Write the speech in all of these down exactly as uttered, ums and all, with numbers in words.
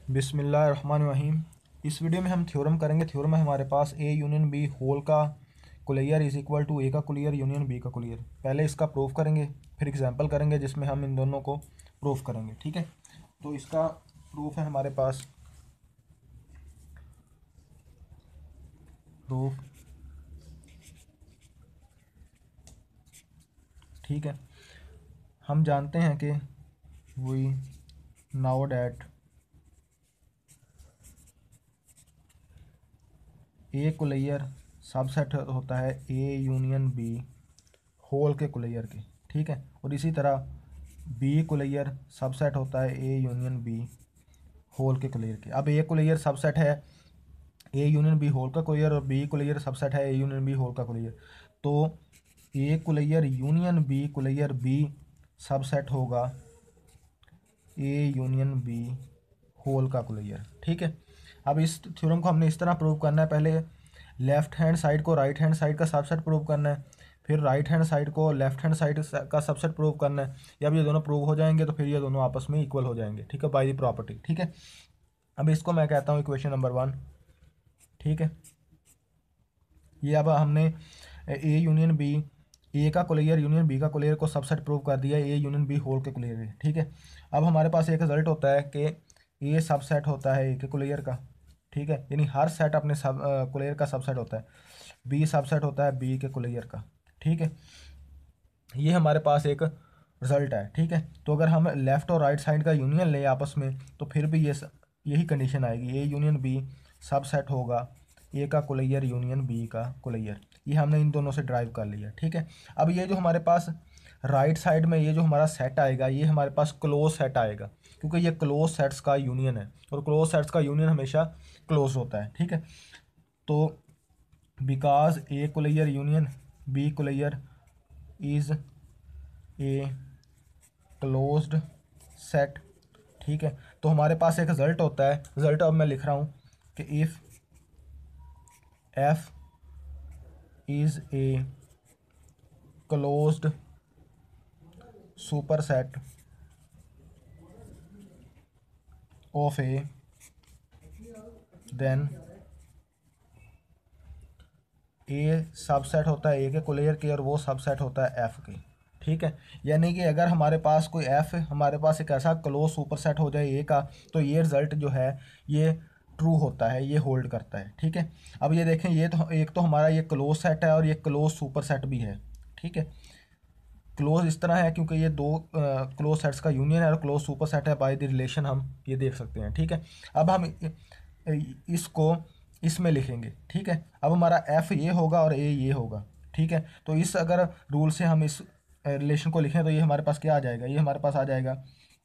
बिस्मिल्लाहिर्रहमानिर्रहीम। इस वीडियो में हम थ्योरम करेंगे। थ्योरम है हमारे पास ए यूनियन बी होल का closure is equal to A का कुलियर यूनियन बी का कुलियर। पहले इसका प्रूफ करेंगे, फिर एग्जांपल करेंगे जिसमें हम इन दोनों को प्रूफ करेंगे। ठीक है, तो इसका प्रूफ है हमारे पास। प्रूफ, ठीक है, हम जानते हैं कि we know that A closure subset होता है ए यूनियन बी होल के कुलियर के। ठीक है, और इसी तरह बी कुलियर सबसेट होता है ए यूनियन बी होल के कुलियर के। अब ए कुलियर सबसेट है ए यूनियन बी होल का कुलियर और बी कुलियर सबसेट है ए यूनियन बी होल का कुलियर। तो A closure union B closure B subset होगा ए यूनियन बी होल का कुलियर। ठीक है, अब इस थ्योरम को हमने इस तरह प्रूव करना है। पहले लेफ्ट हैंड साइड को राइट हैंड साइड का सबसेट प्रूव करना है, फिर राइट हैंड साइड को लेफ्ट हैंड साइड का सबसेट प्रूव करना है। जब ये दोनों प्रूव हो जाएंगे तो फिर ये दोनों आपस में इक्वल हो जाएंगे। ठीक है, बाय द प्रॉपर्टी। ठीक है, अब इसको मैं कहता हूँ इक्वेशन नंबर वन। ठीक है, ये अब हमने ए यूनियन बी ए का कुलियर यूनियन बी का कुलियर को सबसेट प्रूव कर दिया ए यूनियन बी होल के कुलियर के। ठीक है, अब हमारे पास एक रिजल्ट होता है कि ए सबसेट होता है ए के कुलियर का। ठीक है, यानी हर सेट अपने सब कुलियर का सबसेट होता है। बी सबसेट होता है बी के कुलियर का। ठीक है, ये हमारे पास एक रिजल्ट है। ठीक है, तो अगर हम लेफ़्ट और राइट साइड का यूनियन लें आपस में तो फिर भी ये यही कंडीशन आएगी, ए यूनियन बी सबसेट होगा ए का कुलियर यूनियन बी का कुलियर। ये हमने इन दोनों से ड्राइव कर लिया। ठीक है, अब ये जो हमारे पास राइट साइड में ये जो हमारा सेट आएगा ये हमारे पास क्लोज सेट आएगा, क्योंकि ये क्लोज सेट्स का यूनियन है और क्लोज सेट्स का यूनियन हमेशा क्लोज होता है। ठीक है, तो because A closure union B closure is a closed set. ठीक है, तो हमारे पास एक रिजल्ट होता है। रिजल्ट अब मैं लिख रहा हूँ कि if F is a closed superset of A, then A subset होता है ए के कुलियर के और वो सबसेट होता है एफ के। ठीक है, यानी कि अगर हमारे पास कोई एफ हमारे पास एक ऐसा क्लोज सुपरसेट हो जाए ए का तो ये रिजल्ट जो है ये ट्रू होता है, ये होल्ड करता है। ठीक है, अब ये देखें, ये तो एक तो हमारा ये क्लोज सेट है और ये क्लोज सुपरसेट भी है। ठीक है, क्लोज इस तरह है क्योंकि ये दो क्लोज सेट्स का यूनियन है और क्लोज सुपर सेट है बाय द रिलेशन हम ये देख सकते हैं। ठीक है, अब हम इसको इसमें लिखेंगे। ठीक है, अब हमारा एफ ये होगा और ए ये होगा। ठीक है, तो इस अगर रूल से हम इस रिलेशन को लिखें तो ये हमारे पास क्या आ जाएगा, ये हमारे पास आ जाएगा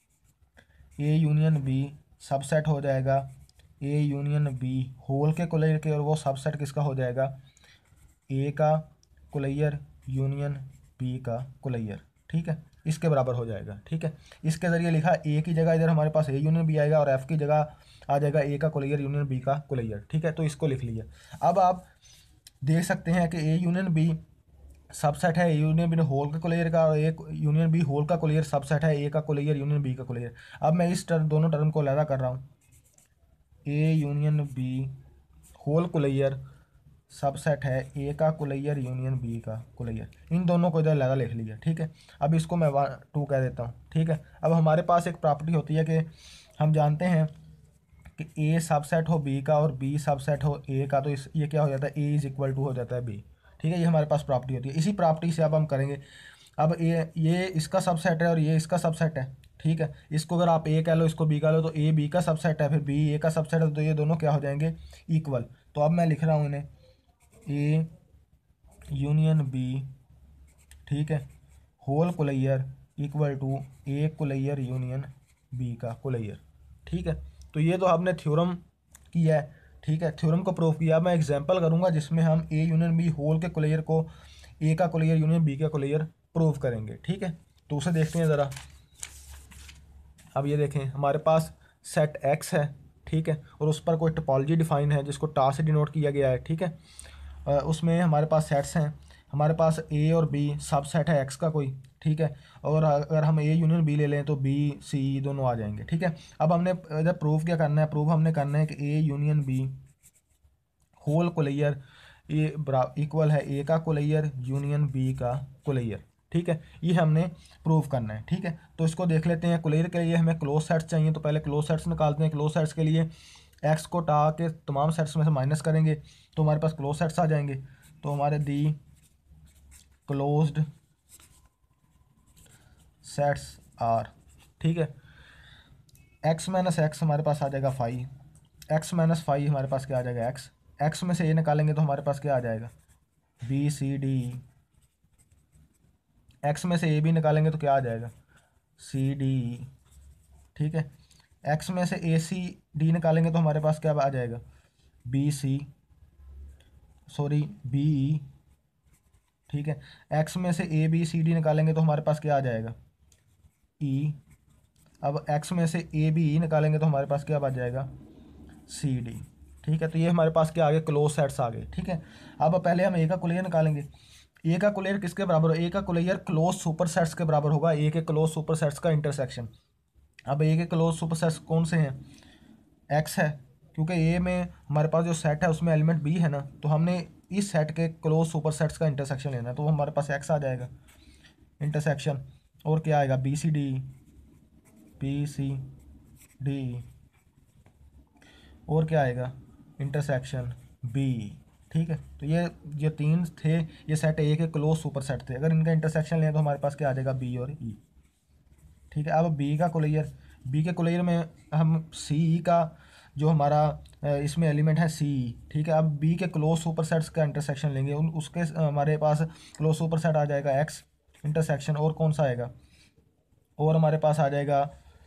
ए यूनियन बी सबसेट हो जाएगा ए यूनियन बी होल के कुलियर के और वो सबसेट किसका हो जाएगा ए का कुलियर यूनियन बी का कुलियर। ठीक है, इसके बराबर हो जाएगा। ठीक है, इसके ज़रिए लिखा ए की जगह इधर हमारे पास ए यूनियन बी आएगा और एफ की जगह आ जाएगा ए का कुलियर यूनियन बी का कुलियर। ठीक है, तो इसको लिख लिया। अब आप देख सकते हैं कि ए यूनियन बी सबसेट है ए यूनियन बी होल का कुलियर का और ए यूनियन बी होल का कुलियर सबसेट है ए का कुलियर यूनियन बी का कुलियर। अब मैं इस टर्म दोनों टर्म को अलग कर रहा हूँ। A union B whole closure subset है ए का कुलियर यूनियन बी का कुलियर। इन दोनों को इधर लगा लिख लिया। ठीक है, अब इसको मैं वन टू कह देता हूँ। ठीक है, अब हमारे पास एक प्रॉपर्टी होती है कि हम जानते हैं कि ए सबसेट हो बी का और बी सबसेट हो ए का, तो इस ये क्या हो जाता है ए इज इक्वल टू हो जाता है बी। ठीक है, ये हमारे पास प्रॉपर्टी होती है। इसी प्रॉपर्टी से अब हम करेंगे। अब ए ये इसका सबसेट है और ये इसका सबसेट है। ठीक है, इसको अगर आप ए कह लो इसको बी कह लो तो ए बी का सबसेट है फिर बी ए का सबसेट है, तो ये दोनों क्या हो जाएंगे इक्वल। तो अब मैं लिख रहा हूँ इन्हें ए यूनियन बी, ठीक है, whole closure equal to A closure union B का कुलियर। ठीक है, तो ये तो आपने थ्योरम किया है। ठीक है, थ्योरम को प्रूफ किया। मैं एग्जांपल करूंगा जिसमें हम ए यूनियन बी होल के कुलियर को ए का कुलियर यूनियन बी का कुलियर प्रूव करेंगे। ठीक है, तो उसे देखते हैं ज़रा। अब ये देखें, हमारे पास सेट एक्स है। ठीक है, और उस पर कोई टोपोलॉजी डिफाइन है जिसको टा से डिनोट किया गया है। ठीक है, उसमें हमारे पास सेट्स हैं। हमारे पास ए और बी सबसेट है एक्स का कोई, ठीक है, और अगर हम ए यूनियन बी ले लें तो बी सी दोनों आ जाएंगे, ठीक है। अब हमने इधर प्रूफ क्या करना है, प्रूफ हमने करना है कि A union B whole closure ये इक्वल है ए का कोलेयर यूनियन बी का कोलेयर, ठीक है, ये हमने प्रूव करना है, ठीक है। तो इसको देख लेते हैं। कोलेयर के लिए हमें क्लोज सेट्स चाहिए, तो पहले क्लोज सेट्स निकालते हैं। क्लोज सेट्स के लिए एक्स को टा के तमाम सेट्स में से माइनस करेंगे तो हमारे पास क्लोज सेट्स आ जाएंगे। तो हमारे दी क्लोज्ड सेट्स आर, ठीक है, एक्स माइनस एक्स हमारे पास आ जाएगा फाइव, एक्स माइनस फाइव हमारे पास क्या आ जाएगा एक्स, एक्स में से ये निकालेंगे तो हमारे पास क्या आ जाएगा बी सी डी, एक्स में से ए बी निकालेंगे तो क्या आ जाएगा सी डी, ठीक है, एक्स में से ए सी डी निकालेंगे तो हमारे पास क्या आ जाएगा B C sorry B E, ठीक है, एक्स में से ए बी सी डी निकालेंगे तो हमारे पास क्या आ जाएगा ई, अब एक्स में से ए बी ई निकालेंगे तो हमारे पास क्या आ जाएगा सी डी, ठीक है। तो ये हमारे पास क्या आ गए क्लोज सेट्स आ गए, ठीक है। अब पहले हम ए का कुलेयर निकालेंगे। ए का कुलेयर किसके बराबर हो, ए का कुलेयर क्लोज सुपर सेट्स के बराबर होगा, ए के क्लोज सुपर सेट्स का इंटरसेक्शन। अब ए के क्लोज सुपर सेट्स कौन से हैं, एक्स है, क्योंकि ए में हमारे पास जो सेट है उसमें एलिमेंट बी है ना, तो हमने इस सेट के क्लोज सुपर सेट्स का इंटरसेक्शन लेना है, तो हमारे पास एक्स आ जाएगा इंटरसेक्शन, और क्या आएगा B C D, B C D, और क्या आएगा इंटरसेक्शन बी, ठीक है। तो ये ये तीन थे, ये सेट ए के क्लोज सुपर सेट थे। अगर इनका इंटरसेक्शन लें तो हमारे पास क्या आ जाएगा बी और ई, ठीक है। अब बी का कुलेयर, बी के कुलेयर में हम सी ई का जो हमारा इसमें एलिमेंट है सी ई, ठीक है। अब बी के क्लोज सुपर सेट्स का इंटरसेक्शन लेंगे, उन उसके हमारे पास क्लोज सुपर सेट आ जाएगा एक्स इंटरसेक्शन, और कौन सा आएगा, और हमारे पास आ जाएगा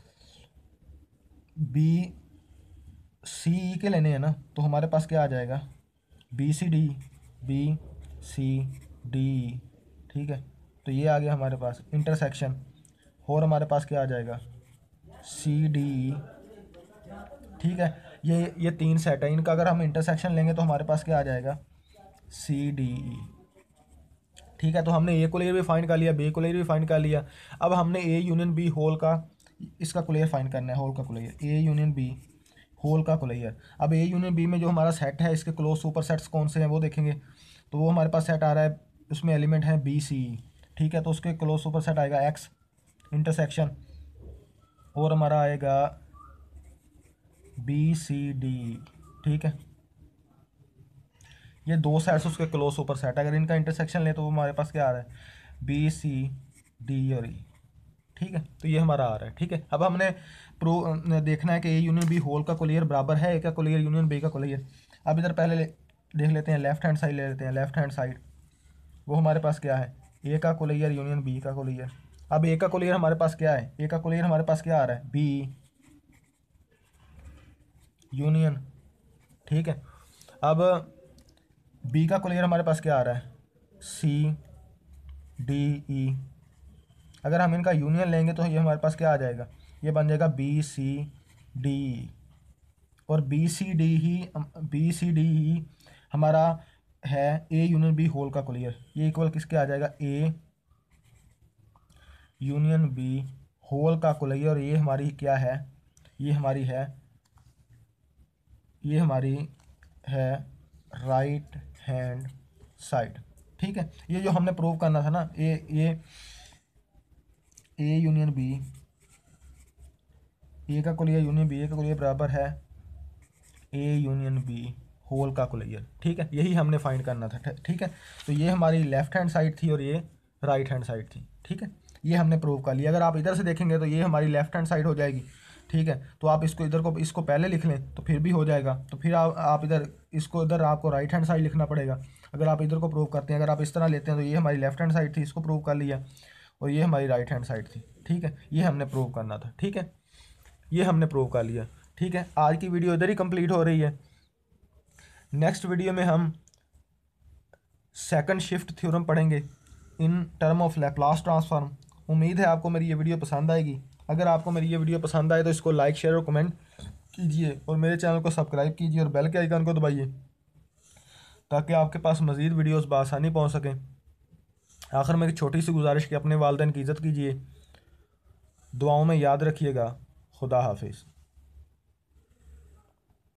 बी सी ई के लेने हैं ना, तो हमारे पास क्या आ जाएगा B C D, B C D, ठीक है। तो ये आ गया हमारे पास इंटरसेक्शन, और हमारे पास क्या आ जाएगा सी डी, ठीक है। ये ये तीन सेट है, इनका अगर हम इंटरसेक्शन लेंगे तो हमारे पास क्या आ जाएगा सी डी ई, ठीक है। तो हमने ए कुलेयर भी फाइंड कर लिया, बी कुलेयर भी फाइंड कर लिया। अब हमने ए यूनियन बी होल का इसका कुलेयर फाइंड करना है, होल का closure, A union B whole का कुलेयर। अब ए यूनियन बी में जो हमारा सेट है इसके क्लोज सुपर सेट्स कौन से हैं वो देखेंगे, तो वो हमारे पास सेट आ रहा है, उसमें एलिमेंट है बी सी, ठीक है। तो उसके क्लोज सुपर सेट आएगा एक्स इंटरसेक्शन, और हमारा आएगा बी सी डी, ठीक है। ये दो सेट्स उसके क्लोज सुपर सेट, अगर इनका इंटरसेक्शन ले तो वो हमारे पास क्या आ रहा है बी सी डी और ई, ठीक है। तो ये हमारा आ रहा है, ठीक है। अब हमने प्रो देखना है कि ए यूनियन बी होल का कुलेयर बराबर है ए का कुलेयर यूनियन बी का कुलेयर। अब इधर पहले ले, देख लेते हैं लेफ्ट हैंड साइड ले लेते हैं, लेफ्ट हैंड साइड वो हमारे पास क्या है ए का कुलेयर यूनियन बी का कुलेयर। अब ए का कुलेयर हमारे पास क्या है, ए का कुलेयर हमारे पास क्या आ रहा है बी यूनियन, ठीक है। अब बी का कुलेयर हमारे पास क्या आ रहा है सी डी ई, अगर हम इनका यूनियन लेंगे तो ये हमारे पास क्या आ जाएगा, ये बन जाएगा बी सी डी, और बी सी डी ही बी सी डी ही हमारा है ए यूनियन बी होल का कुलेयर। ये इक्वल किसके आ जाएगा ए यूनियन बी होल का कुलेयर, और ये हमारी क्या है, ये हमारी है ये हमारी है राइट हैंड साइड, ठीक है। ये जो हमने प्रूव करना था ना, ए ये ए यूनियन बी, ए का कुलेयर यूनियन बी ए का कुलेयर बराबर है ए यूनियन बी होल का कुलेयर, ठीक है। यही हमने फाइंड करना था, ठीक है। तो ये हमारी लेफ्ट हैंड साइड थी और ये राइट हैंड साइड थी, ठीक है। ये हमने प्रूव कर लिया। अगर आप इधर से देखेंगे तो ये हमारी लेफ्ट हैंड साइड हो जाएगी, ठीक है। तो आप इसको इधर को इसको पहले लिख लें तो फिर भी हो जाएगा, तो फिर आप आप इधर इसको इधर आपको राइट हैंड साइड लिखना पड़ेगा अगर आप इधर को प्रूव करते हैं। अगर आप इस तरह लेते हैं तो ये हमारी लेफ्ट हैंड साइड थी, इसको प्रूव कर लिया, और ये हमारी राइट हैंड साइड थी, ठीक है। ये हमने प्रूव करना था, ठीक है। ये हमने प्रूव कर लिया, ठीक है। आज की वीडियो इधर ही कंप्लीट हो रही है। नेक्स्ट वीडियो में हम सेकंड शिफ्ट थ्योरम पढ़ेंगे in term of Laplace transform. उम्मीद है आपको मेरी ये वीडियो पसंद आएगी। अगर आपको मेरी ये वीडियो पसंद आए तो इसको लाइक शेयर और कमेंट कीजिए, और मेरे चैनल को सब्सक्राइब कीजिए और बेल के आइकन को दबाइए ताकि आपके पास मज़ीद वीडियोस बआसानी पहुंच सकें। आखिर में एक छोटी सी गुजारिश कि अपने वालिदैन की इज़्ज़त कीजिए, दुआओं में याद रखिएगा। खुदा हाफिज़।